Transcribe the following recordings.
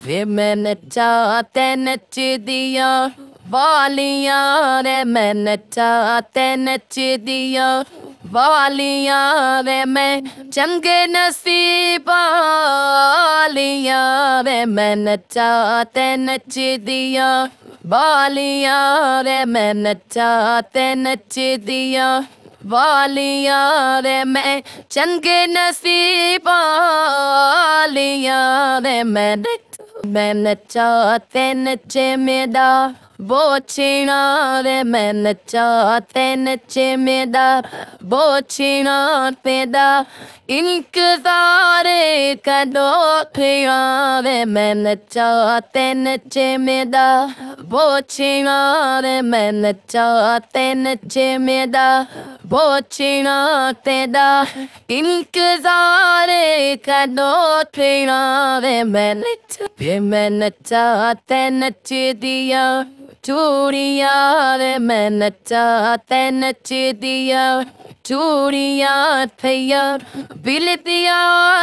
ਵੇ ਮੈਂ ਨੱਚਾ ਤੇ ਨੱਚਦੀਆਂ ਵਾਲੀਆਂ ਰੇ ਮੈਂ ਨੱਚਾ ਤੇ ਨੱਚਦੀਆਂ ਵਾਲੀਆਂ ਵੇ ਮੈਂ ਚੰਗੇ ਨਸੀਬਾਂ ਵਾਲੀਆਂ ਵੇ ਮੈਂ ਨੱਚਾ ਤੇ ਨੱਚਦੀਆਂ ਵਾਲੀਆਂ ਰੇ ਮੈਂ ਨੱਚਾ ਤੇ ਨੱਚਦੀਆਂ ਵਾਲੀਆਂ ਰੇ ਮੈਂ ਚੰਗੇ ਨਸੀਬਾਂ ਵਾਲੀਆਂ ਰੇ ਮੈਂ ਨੱਚਾ ਤੇ ਨੱਚੇ ਮੇਰਾ बोछिणा रे मैं नच्चा ते नच्चे मेरा बोछिणा पेदा इंतज़ार करो फिरा रे मैं नच्चा ते नच्चे मेरा बोछिणा रे मैं नच्चा ते नच्चे मेरा बोछिणा तेरा इंतज़ार करो फिरा रे मैं नच्चा ते नच्चे दिया चूड़िया रे मैं नच्चा ते नच्चदिया चूड़िया थैया बिलतिया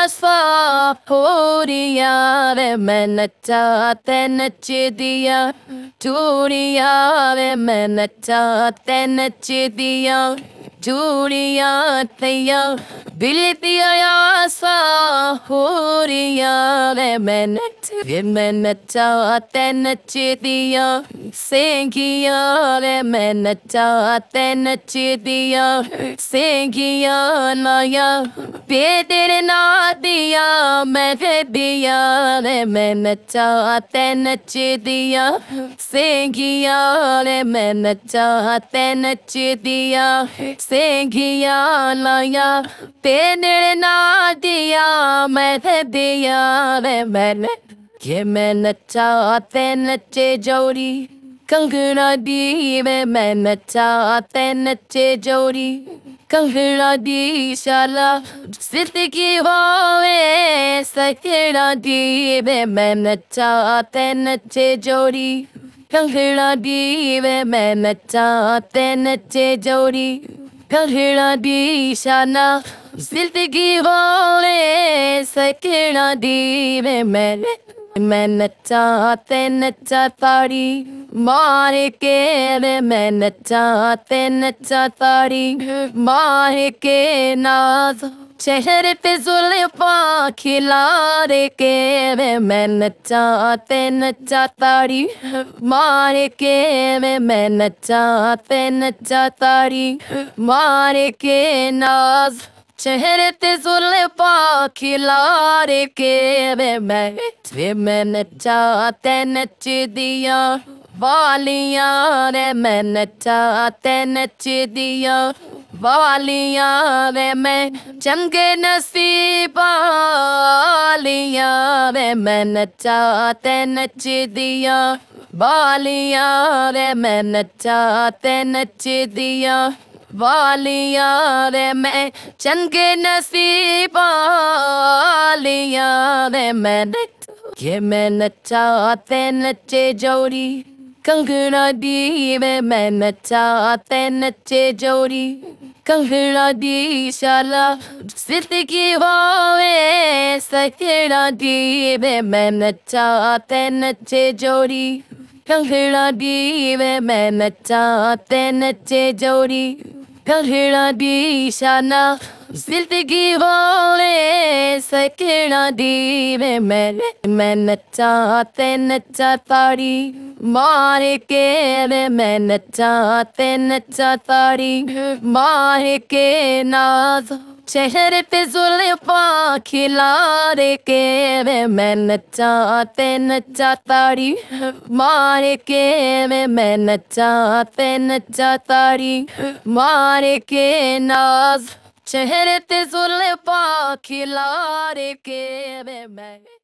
साफोरिया रे मैं नच्चा ते नच्चदिया चूड़िया रे मैं नच्चा ते नच्चदिया चूड़िया थैया बिलतिया साफोरिया रे मैं नच्चा ते नच्चदिया सेंगिया रे मैं नच्चा ते नच्चदिया सेंगिया नाया पेदर ना दिया मैं दिया रे मैं नच्चा ते नच्चदिया सेंगिया रे मैं नच्चा ते नच्चदिया सेंगिया नाया पेदर ना दिया मैं दिया रे मैं नच्चा ते नच्चे जोड़ी कंगना दी वे मैं नच्चा ते नच्चे जोड़ी कंगना दी शाला जिंदगी होवे सकेड़ा दी वे मैं नच्चा ते नच्चे जोड़ी कंगना दी वे मैं नच्चा ते नच्चे जोड़ी कंगना दी शाला जिंदगी होवे सकेड़ा दी वे मैं नच्चा ते नच्चा ताड़ी मार के रे मैं नच्चा ते नच्चा ताड़ी मार के नाज चेहरे पे जुल्फा खिलारे के रे मैं नच्चा ते नच्चा ताड़ी मार के रे मैं नच्चा ते नच्चा ताड़ी मार के नाज चेहरे ते जुल्फा खिलारे के वे मैं नच्चा ते नच्चदिया वालियां रे मैं नच्चा ते नच्चदिया वालियां रे मैं चंगे नसीबां वालियां रे मैं नच्चा ते नच्चदिया वालियां रे मैं नच्चा ते नच्चदिया वालियां रे मैं चंगे नसीबां वालियां रे मैं नच्चा ते नच्चे जोड़ी कंगना दी वे मैं नच्चा ते नच्चे जोड़ी कंगना दी शाला जिंदगी होवे सकेड़ा दी वे मैं नच्चा ते नच्चे जोड़ी कंगना दी वे मैं नच्चा ते नच्चे जोड़ी कंगना दी शाना जिंदगी होवे सकेड़ा दी वे मैं नच्चा ते नच्चा ताड़ी मार के रे मैं नच्चा ते नच्चा ताड़ी मार के नाज चेहरे पे जुल्फा खिलारे के वे मैं नच्चा ते नच्चा ताड़ी मार के वे मैं नच्चा ते नच्चा ताड़ी मार के नाज चेहरे ते जुल्फा खिलारे के वे मैं